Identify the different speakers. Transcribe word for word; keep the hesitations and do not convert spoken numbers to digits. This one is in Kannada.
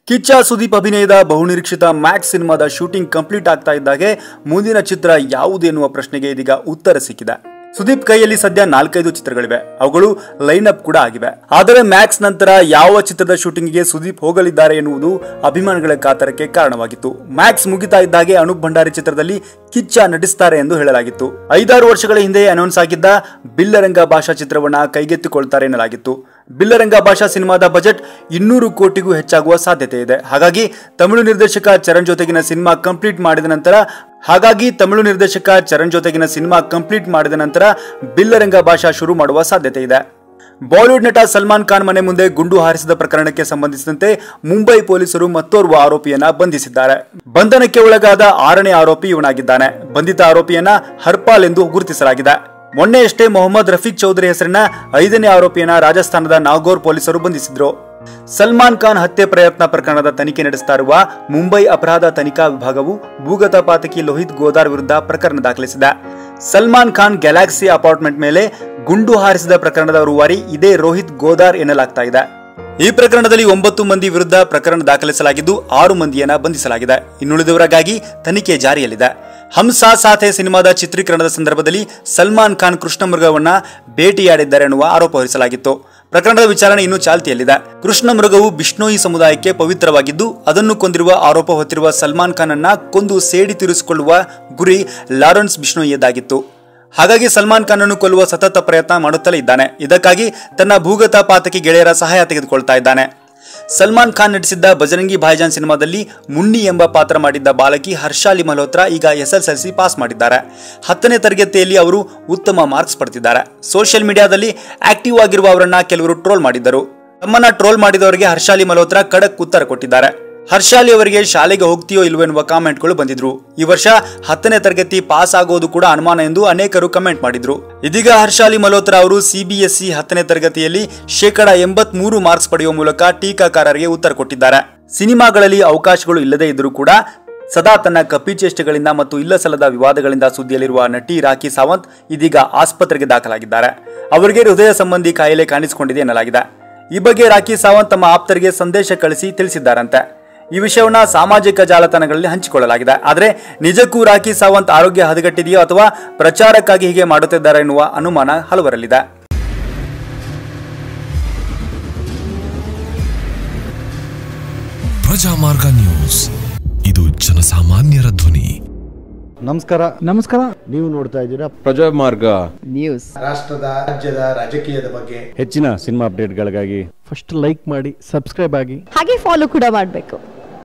Speaker 1: ಕಿಚ್ಚ ಸುದೀಪ್ ಅಭಿನಯದ ಬಹುನಿರೀಕ್ಷಿತ ಮ್ಯಾಕ್ಸ್ ಸಿನಿಮಾದ ಶೂಟಿಂಗ್ ಕಂಪ್ಲೀಟ್ ಆಗ್ತಾ ಇದ್ದಾಗೆ ಮುಂದಿನ ಚಿತ್ರ ಯಾವುದು ಎನ್ನುವ ಪ್ರಶ್ನೆಗೆ ಇದೀಗ ಉತ್ತರ ಸಿಕ್ಕಿದೆ. ಸುದೀಪ್ ಕೈಯಲ್ಲಿ ಸದ್ಯ ನಾಲ್ಕೈದು ಚಿತ್ರಗಳಿವೆ, ಅವುಗಳು ಲೈನ್ ಅಪ್ ಕೂಡ ಆಗಿವೆ. ಆದರೆ ಮ್ಯಾಕ್ಸ್ ನಂತರ ಯಾವ ಚಿತ್ರದ ಶೂಟಿಂಗ್ಗೆ ಸುದೀಪ್ ಹೋಗಲಿದ್ದಾರೆ ಎನ್ನುವುದು ಅಭಿಮಾನಿಗಳ ಕಾತರಕ್ಕೆ ಕಾರಣವಾಗಿತ್ತು. ಮ್ಯಾಕ್ಸ್ ಮುಗಿತಾ ಇದ್ದಾಗೆ ಅನೂಪ್ ಭಂಡಾರಿ ಚಿತ್ರದಲ್ಲಿ ಕಿಚ್ಚ ನಟಿಸುತ್ತಾರೆ ಎಂದು ಹೇಳಲಾಗಿತ್ತು. ಐದಾರು ವರ್ಷಗಳ ಹಿಂದೆ ಅನೌನ್ಸ್ ಆಗಿದ್ದ ಬಿಲ್ಲರಂಗ ಭಾಷಾ ಚಿತ್ರವನ್ನ ಕೈಗೆತ್ತಿಕೊಳ್ತಾರೆ ಎನ್ನಲಾಗಿತ್ತು. ಬಿಲ್ಲರಂಗ ಭಾಷಾ ಸಿನಿಮಾದ ಬಜೆಟ್ ಇನ್ನೂರು ಕೋಟಿಗೂ ಹೆಚ್ಚಾಗುವ ಸಾಧ್ಯತೆ ಇದೆ. ಹಾಗಾಗಿ ತಮಿಳು ನಿರ್ದೇಶಕ ಚರಣ್ ಜೊತೆಗಿನ ಸಿನಿಮಾ ಕಂಪ್ಲೀಟ್ ಮಾಡಿದ ನಂತರ ಹಾಗಾಗಿ ತಮಿಳು ನಿರ್ದೇಶಕ ಚರಣ್ ಜೊತೆಗಿನ ಸಿನಿಮಾ ಕಂಪ್ಲೀಟ್ ಮಾಡಿದ ನಂತರ ಬಿಲ್ಲರಂಗ ಭಾಷಾ ಶುರು ಮಾಡುವ ಸಾಧ್ಯತೆ ಇದೆ. ಬಾಲಿವುಡ್ ನಟ ಸಲ್ಮಾನ್ ಖಾನ್ ಮನೆ ಮುಂದೆ ಗುಂಡು ಹಾರಿಸಿದ ಪ್ರಕರಣಕ್ಕೆ ಸಂಬಂಧಿಸಿದಂತೆ ಮುಂಬೈ ಪೊಲೀಸರು ಮತ್ತೋರ್ವ ಆರೋಪಿಯನ್ನ ಬಂಧಿಸಿದ್ದಾರೆ. ಬಂಧನಕ್ಕೆ ಒಳಗಾದ ಆರನೇ ಆರೋಪಿ ಇವನಾಗಿದ್ದಾನೆ. ಬಂಧಿತ ಆರೋಪಿಯನ್ನ ಹರ್ಪಾಲ್ ಎಂದು ಗುರುತಿಸಲಾಗಿದೆ. ಮೊನ್ನೆಯಷ್ಟೇ ಮೊಹಮ್ಮದ್ ರಫೀಕ್ ಚೌಧರಿ ಹೆಸರಿನ ಐದನೇ ಆರೋಪಿಯನ್ನ ರಾಜಸ್ಥಾನದ ನಾಗೌರ್ ಪೊಲೀಸರು ಬಂಧಿಸಿದ್ರು. ಸಲ್ಮಾನ್ ಖಾನ್ ಹತ್ಯೆ ಪ್ರಯತ್ನ ಪ್ರಕರಣದ ತನಿಖೆ ನಡೆಸುತ್ತಾ ಇರುವ ಮುಂಬೈ ಅಪರಾಧ ತನಿಖಾ ವಿಭಾಗವು ಭೂಗತ ಪಾತಕಿ ಲೋಹಿತ್ ಗೋದಾರ್ ವಿರುದ್ಧ ಪ್ರಕರಣ ದಾಖಲಿಸಿದೆ. ಸಲ್ಮಾನ್ ಖಾನ್ ಗ್ಯಾಲಕ್ಸಿ ಅಪಾರ್ಟ್ಮೆಂಟ್ ಮೇಲೆ ಗುಂಡು ಹಾರಿಸಿದ ಪ್ರಕರಣದ ರೂವಾರಿ ಇದೇ ರೋಹಿತ್ ಗೋದಾರ್ ಎನ್ನಲಾಗ್ತಾ ಇದೆ. ಈ ಪ್ರಕರಣದಲ್ಲಿ ಒಂಬತ್ತು ಮಂದಿ ವಿರುದ್ಧ ಪ್ರಕರಣ ದಾಖಲಿಸಲಾಗಿದ್ದು ಆರು ಮಂದಿಯನ್ನ ಬಂಧಿಸಲಾಗಿದೆ. ಇನ್ನುಳಿದವರಿಗಾಗಿ ತನಿಖೆ ಜಾರಿಯಲ್ಲಿದೆ. ಹಂಸಾ ಸಾಥೆ ಸಿನಿಮಾದ ಚಿತ್ರೀಕರಣದ ಸಂದರ್ಭದಲ್ಲಿ ಸಲ್ಮಾನ್ ಖಾನ್ ಕೃಷ್ಣ ಮೃಗವನ್ನ ಭೇಟಿಯಾಡಿದ್ದಾರೆ ಎನ್ನುವ ಆರೋಪ ಹೊರಿಸಲಾಗಿತ್ತು. ಪ್ರಕರಣದ ವಿಚಾರಣೆ ಇನ್ನೂ ಚಾಲ್ತಿಯಲ್ಲಿದೆ. ಕೃಷ್ಣ ಮೃಗವು ಬಿಷ್ಣೋಯಿ ಸಮುದಾಯಕ್ಕೆ ಪವಿತ್ರವಾಗಿದ್ದು ಅದನ್ನು ಕೊಂದಿರುವ ಆರೋಪ ಹೊತ್ತಿರುವ ಸಲ್ಮಾನ್ ಖಾನ್ ಅನ್ನ ಕೊಂದು ಸೇಡಿ ತೀರಿಸಿಕೊಳ್ಳುವ ಗುರಿ ಲಾರೆನ್ಸ್ ಬಿಷ್ಣೋಯಿಯದಾಗಿತ್ತು. ಹಾಗಾಗಿ ಸಲ್ಮಾನ್ ಖಾನ್ ಅನ್ನು ಕೊಲ್ಲುವ ಸತತ ಪ್ರಯತ್ನ ಮಾಡುತ್ತಲೇ ಇದ್ದಾನೆ. ಇದಕ್ಕಾಗಿ ತನ್ನ ಭೂಗತ ಪಾತಕಿ ಗೆಳೆಯರ ಸಹಾಯ ತೆಗೆದುಕೊಳ್ತಾ ಇದ್ದಾನೆ. ಸಲ್ಮಾನ್ ಖಾನ್ ನಟಿಸಿದ್ದ ಬಜರಂಗಿ ಭಾಯಿಜಾನ್ ಸಿನಿಮಾದಲ್ಲಿ ಮುನ್ನಿ ಎಂಬ ಪಾತ್ರ ಮಾಡಿದ್ದ ಬಾಲಕಿ ಹರ್ಷಾಲಿ ಮಲ್ಹೋತ್ರಾ ಈಗ S S L C pass ಮಾಡಿದ್ದಾರೆ. ಹತ್ತನೇ ತರಗತಿಯಲ್ಲಿ ಅವರು ಉತ್ತಮ ಮಾರ್ಕ್ಸ್ ಪಡೆದಿದ್ದಾರೆ. ಸೋಷಿಯಲ್ ಮೀಡಿಯಾದಲ್ಲಿ ಆಕ್ಟಿವ್ ಆಗಿರುವ ಅವರನ್ನ ಕೆಲವರು ಟ್ರೋಲ್ ಮಾಡಿದ್ದರು. ತಮ್ಮನ್ನ ಟ್ರೋಲ್ ಮಾಡಿದವರಿಗೆ ಹರ್ಷಾಲಿ ಮಲ್ಹೋತ್ರಾ ಖಡಕ್ ಉತ್ತರ ಕೊಟ್ಟಿದ್ದಾರೆ. ಹರ್ಷಾಲಿ ಅವರಿಗೆ ಶಾಲೆಗೆ ಹೋಗ್ತೀಯೋ ಇಲ್ವೋ ಎನ್ನುವ ಕಾಮೆಂಟ್ಗಳು ಬಂದಿದ್ರು. ಈ ವರ್ಷ ಹತ್ತನೇ ತರಗತಿ ಪಾಸ್ ಆಗೋದು ಕೂಡ ಅನುಮಾನ ಎಂದು ಅನೇಕರು ಕಮೆಂಟ್ ಮಾಡಿದ್ರು. ಇದೀಗ ಹರ್ಷಾಲಿ ಮಲ್ಹೋತ್ರಾ ಅವರು ಸಿಬಿಎಸ್ಇ ಹತ್ತನೇ ತರಗತಿಯಲ್ಲಿ ಶೇಕಡ ಎಂಬತ್ ಮೂರು ಮಾರ್ಕ್ಸ್ ಪಡೆಯುವ ಮೂಲಕ ಟೀಕಾಕಾರರಿಗೆ ಉತ್ತರ ಕೊಟ್ಟಿದ್ದಾರೆ. ಸಿನಿಮಾಗಳಲ್ಲಿ ಅವಕಾಶಗಳು ಇಲ್ಲದೇ ಇದ್ರೂ ಕೂಡ ಸದಾ ತನ್ನ ಕಪಿಚೇಷ್ಟೆಗಳಿಂದ ಮತ್ತು ಇಲ್ಲಸಲ್ಲದ ವಿವಾದಗಳಿಂದ ಸುದ್ದಿಯಲ್ಲಿರುವ ನಟಿ ರಾಖಿ ಸಾವಂತ್ ಇದೀಗ ಆಸ್ಪತ್ರೆಗೆ ದಾಖಲಾಗಿದ್ದಾರೆ. ಅವರಿಗೆ ಹೃದಯ ಸಂಬಂಧಿ ಕಾಯಿಲೆ ಕಾಣಿಸಿಕೊಂಡಿದೆ ಎನ್ನಲಾಗಿದೆ. ಈ ಬಗ್ಗೆ ರಾಖಿ ಸಾವಂತ್ ತಮ್ಮ ಆಪ್ತರಿಗೆ ಸಂದೇಶ ಕಳಿಸಿ ತಿಳಿಸಿದ್ದಾರಂತೆ. ಈ ವಿಷಯವನ್ನ ಸಾಮಾಜಿಕ ಜಾಲತಾಣಗಳಲ್ಲಿ ಹಂಚಿಕೊಳ್ಳಲಾಗಿದೆ. ಆದರೆ ನಿಜಕ್ಕೂ ರಾಖಿ ಸಾವಂತ್ ಆರೋಗ್ಯ ಹದಗೆಟ್ಟಿದೆಯೋ ಅಥವಾ ಪ್ರಚಾರಕ್ಕಾಗಿ ಹೀಗೆ ಮಾಡುತ್ತಿದ್ದಾರೆ ಎನ್ನುವ ಅನುಮಾನ ಹಲವರಲ್ಲಿದೆ.
Speaker 2: ಪ್ರಜಾಮಾರ್ಗ ನ್ಯೂಸ್, ಇದು ಜನಸಾಮಾನ್ಯರ ಧ್ವನಿ.
Speaker 3: ನಮಸ್ಕಾರ ನಮಸ್ಕಾರ ನೀವು ನೋಡ್ತಾ ಇದ್ದೀರಾ
Speaker 4: ಪ್ರಜಾಮಾರ್ಗ
Speaker 3: ನ್ಯೂಸ್.
Speaker 5: ರಾಷ್ಟ್ರದ ರಾಜ್ಯದ ರಾಜಕೀಯದ ಬಗ್ಗೆ
Speaker 3: ಹೆಚ್ಚಿನ ಸಿನಿಮಾ ಅಪ್ಡೇಟ್ಗಳಿಗಾಗಿ
Speaker 6: ಫಸ್ಟ್ ಲೈಕ್ ಮಾಡಿ, ಸಬ್ಸ್ಕ್ರೈಬ್ ಆಗಿ,
Speaker 7: ಹಾಗೆ ಫಾಲೋ ಕೂಡ ಮಾಡಬೇಕು.